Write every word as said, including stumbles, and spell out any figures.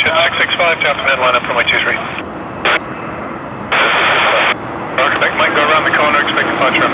six six five, Delta Med, line up for my two three. Roger, Quebec, Mike, go around the corner, expect departure.